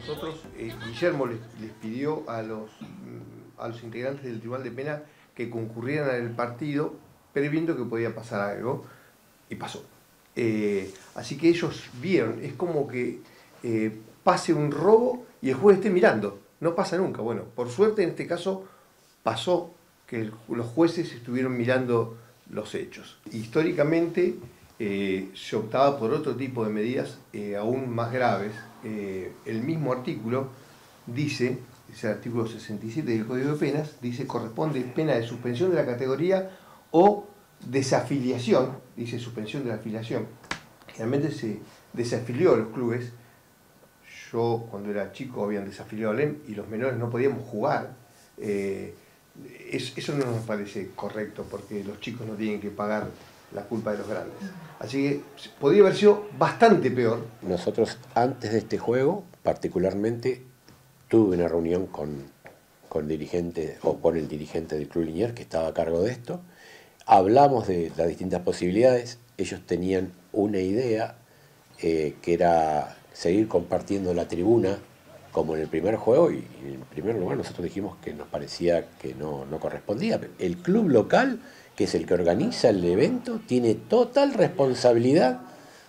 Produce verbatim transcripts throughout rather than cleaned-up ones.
nosotros, eh, Guillermo les, les pidió a los, a los integrantes del Tribunal de Pena que concurrieran al partido previendo que podía pasar algo, y pasó. Eh, así que ellos vieron, es como que eh, pase un robo y el juez esté mirando, no pasa nunca. Bueno, por suerte en este caso pasó que el, los jueces estuvieron mirando los hechos. Históricamente eh, se optaba por otro tipo de medidas eh, aún más graves. Eh, el mismo artículo dice, es el artículo sesenta y siete del Código de Penas, dice corresponde pena de suspensión de la categoría o desafiliación, dice suspensión de la afiliación. Generalmente se desafilió a los clubes. Yo cuando era chico habían desafiliado al E M y los menores no podíamos jugar. Eh, es, eso no nos parece correcto porque los chicos no tienen que pagar la culpa de los grandes. Así que podría haber sido bastante peor. Nosotros antes de este juego, particularmente, tuve una reunión con, con, dirigente, o con el dirigente del Club Liniers que estaba a cargo de esto. Hablamos de las distintas posibilidades. Ellos tenían una idea eh, que era seguir compartiendo la tribuna como en el primer juego, y, y en primer lugar nosotros dijimos que nos parecía que no, no correspondía. El club local, que es el que organiza el evento, tiene total responsabilidad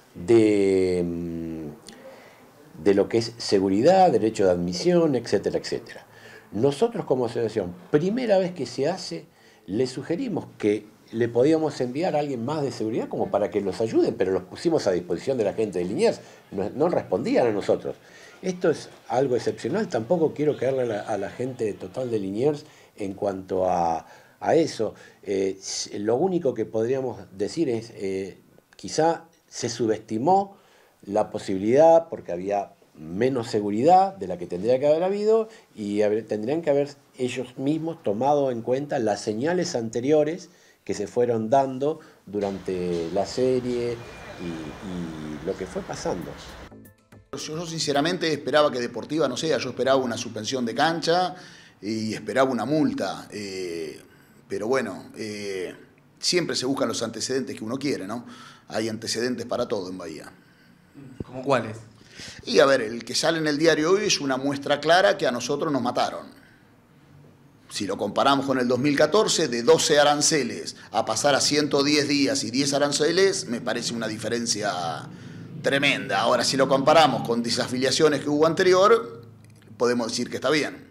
de, de lo que es seguridad, derecho de admisión, etcétera, etcétera. Nosotros como asociación, primera vez que se hace, le sugerimos que le podíamos enviar a alguien más de seguridad como para que los ayuden, pero los pusimos a disposición de la gente de Liniers, no, no respondían a nosotros. Esto es algo excepcional, tampoco quiero caerle a la, a la gente total de Liniers en cuanto a, a eso. Eh, lo único que podríamos decir es, eh, quizá se subestimó la posibilidad porque había menos seguridad de la que tendría que haber habido y haber, tendrían que haber ellos mismos tomado en cuenta las señales anteriores que se fueron dando durante la serie y, y lo que fue pasando. Yo sinceramente esperaba que Deportiva no sea, yo esperaba una suspensión de cancha y esperaba una multa, eh, pero bueno, eh, siempre se buscan los antecedentes que uno quiere, ¿no? Hay antecedentes para todo en Bahía. ¿Cómo cuáles? Y a ver, el que sale en el diario hoy es una muestra clara que a nosotros nos mataron. Si lo comparamos con el dos mil catorce, de doce aranceles a pasar a ciento diez días y diez aranceles, me parece una diferencia tremenda. Ahora, si lo comparamos con desafiliaciones que hubo anterior, podemos decir que está bien.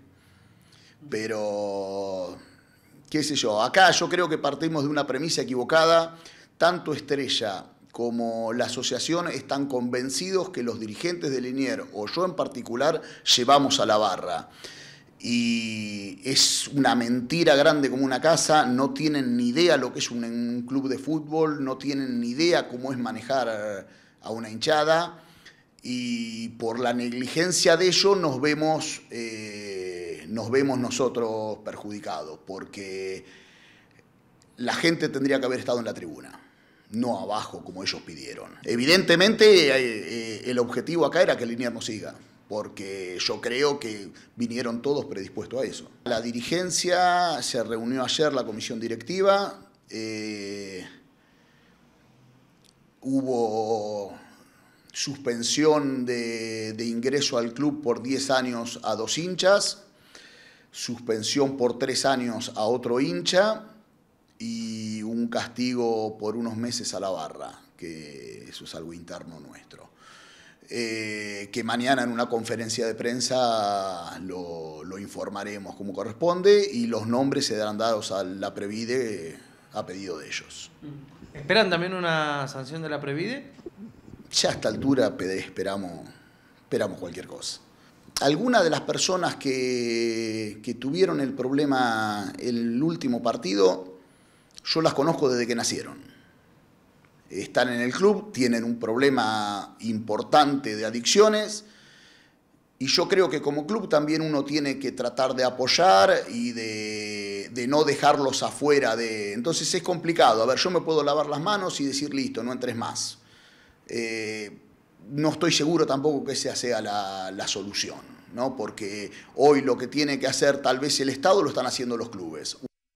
Pero, qué sé yo, acá yo creo que partimos de una premisa equivocada. Tanto Estrella como la asociación están convencidos que los dirigentes de Liniers, o yo en particular, llevamos a la barra. Y es una mentira grande como una casa, no tienen ni idea lo que es un, un club de fútbol, no tienen ni idea cómo es manejar a una hinchada, y por la negligencia de ello nos vemos, eh, nos vemos nosotros perjudicados, porque la gente tendría que haber estado en la tribuna, no abajo como ellos pidieron. Evidentemente eh, eh, el objetivo acá era que Liniers no siga, porque yo creo que vinieron todos predispuestos a eso. La dirigencia se reunió ayer, la comisión directiva, eh, hubo suspensión de, de ingreso al club por diez años a dos hinchas, suspensión por tres años a otro hincha y un castigo por unos meses a la barra, que eso es algo interno nuestro. Eh, que mañana en una conferencia de prensa lo, lo informaremos como corresponde y los nombres se darán dados a la Previde a pedido de ellos. ¿Esperan también una sanción de la Previde? Ya a esta altura esperamos, esperamos cualquier cosa. Algunas de las personas que, que tuvieron el problema el último partido, yo las conozco desde que nacieron. Están en el club, tienen un problema importante de adicciones y yo creo que como club también uno tiene que tratar de apoyar y de, de no dejarlos afuera de... Entonces es complicado. A ver, yo me puedo lavar las manos y decir listo, no entres más. Eh, no estoy seguro tampoco que esa sea la, la solución, ¿no? Porque hoy lo que tiene que hacer tal vez el Estado lo están haciendo los clubes.